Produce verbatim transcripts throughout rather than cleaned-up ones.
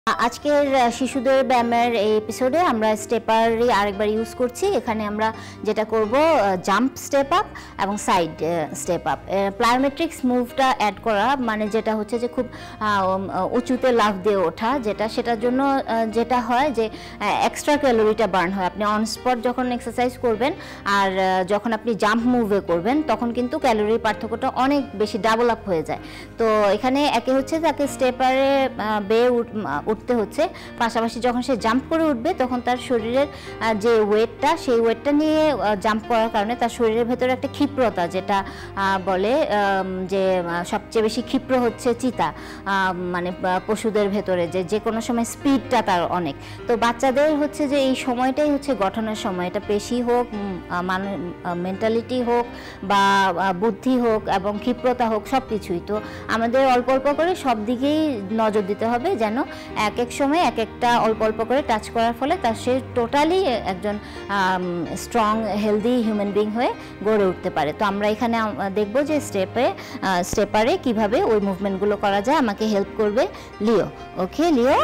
আজকের শিশুদের ব্যায়ামের এই এপিসোডে আমরা স্টেপারই আরেকবার ইউজ করছি। এখানে আমরা যেটা করব জাম্প স্টেপ আপ এবং সাইড স্টেপ আপ। প্লায়োমেট্রিক্স মুভটা অ্যাড করা মানে যেটা হচ্ছে যে খুব উঁচুতে লাফ দিয়ে ওঠা, যেটা সেটার জন্য যেটা হয় যে এক্সট্রা ক্যালোরিটা বার্ন হয়। আপনি অন স্পট যখন এক্সারসাইজ করবেন আর যখন আপনি জাম্প মুভে করবেন তখন কিন্তু ক্যালোরির পার্থক্যটা অনেক বেশি ডাবল আপ হয়ে যায়। তো এখানে একে হচ্ছে তাকে স্টেপারে বেয়ে উঠতে হচ্ছে, পাশাপাশি যখন সে জাম্প করে উঠবে তখন তার শরীরের যে ওয়েটটা সেই ওয়েটটা নিয়ে জাম্প করার কারণে তার শরীরের ভেতরে একটা ক্ষিপ্রতা, যেটা বলে যে সবচেয়ে বেশি ক্ষিপ্র হচ্ছে চিতা, মানে পশুদের ভেতরে যে যে কোনো সময় স্পিডটা তার অনেক। তো বাচ্চাদের হচ্ছে যে এই সময়টাই হচ্ছে গঠনের সময়, এটা পেশি হোক, মেন্টালিটি হোক বা বুদ্ধি হোক এবং ক্ষিপ্রতা হোক সব কিছুই। তো আমাদের অল্প অল্প করে সব দিকেই নজর দিতে হবে যেন এক এক সময় এক একটা অল্প অল্প করে টাচ করার ফলে তার সে টোটালি একজন স্ট্রং হেলদি হিউম্যান বিং হয়ে গড়ে উঠতে পারে। তো আমরা এখানে দেখব যে স্টেপে স্টেপারে কিভাবে ওই মুভমেন্টগুলো করা যায়। আমাকে হেল্প করবে Leo. Okay Leo,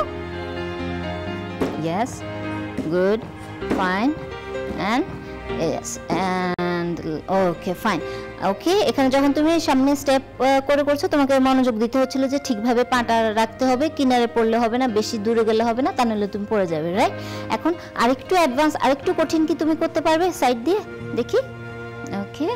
yes, good, fine, and yes and okay fine. Okay, এখানে যখন তুমি সামনে স্টেপ করে করছো তোমাকে মনোযোগ দিতে হচ্ছিল যে ঠিকভাবে পাটা রাখতে হবে, কিনারে পড়লে হবে না, বেশি দূরে গেলে হবে না, তা নাহলে তুমি পড়ে যাবে, রাইট? এখন আরেকটু অ্যাডভান্স আরেকটু কঠিন কি তুমি করতে পারবে সাইড দিয়ে দেখি? Okay,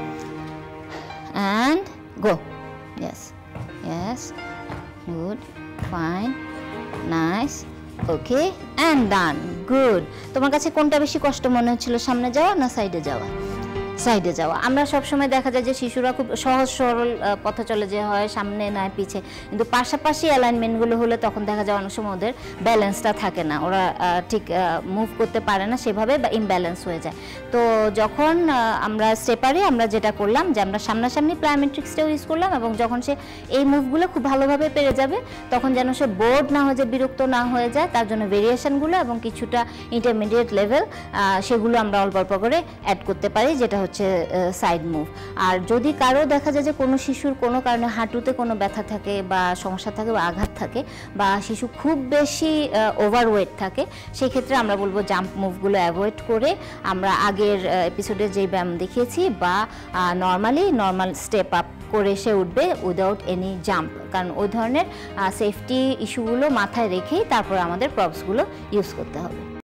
and go, yes yes, good, fine, nice, okay and done, good. তোমার কাছে কোনটা বেশি কষ্ট মনে হচ্ছিল, সামনে যাওয়া না সাইডে যাওয়া? সাইডে যাওয়া। আমরা সবসময় দেখা যায় যে শিশুরা খুব সহজ সরল পথে চলে যে হয় সামনে না পিছে, কিন্তু পাশাপাশি অ্যালাইনমেন্টগুলো হলে তখন দেখা যায় অনেক সময় ওদের ব্যালেন্সটা থাকে না, ওরা ঠিক মুভ করতে পারে না সেভাবে বা ইমব্যালেন্স হয়ে যায়। তো যখন আমরা স্টেপারে আমরা যেটা করলাম যে আমরা সামনাসামনি প্লায়োমেট্রিক্সটাও ইউজ করলাম এবং যখন সে এই মুভগুলো খুব ভালোভাবে পেরে যাবে তখন যেন সে বোর্ড না হয়ে যায়, বিরক্ত না হয়ে যায়, তার জন্য ভেরিয়েশনগুলো এবং কিছুটা ইন্টারমিডিয়েট লেভেল সেগুলো আমরা অল্প অল্প করে অ্যাড করতে পারি, যেটা হচ্ছে সাইড মুভ। আর যদি কারো দেখা যায় যে কোনো শিশুর কোনো কারণে হাঁটুতে কোনো ব্যথা থাকে বা সমস্যা থাকে বা আঘাত থাকে বা শিশু খুব বেশি ওভারওয়েট থাকে, সেই ক্ষেত্রে আমরা বলবো জাম্প মুভগুলো অ্যাভয়েড করে আমরা আগের এপিসোডে যে ব্যায়াম দেখিয়েছি বা নর্মালি নর্মাল স্টেপ আপ করে সে উঠবে উইদাউট এনি জাম্প, কারণ ওই ধরনের সেফটি ইস্যুগুলো মাথায় রেখেই তারপর আমাদের প্রপসগুলো ইউজ করতে হবে।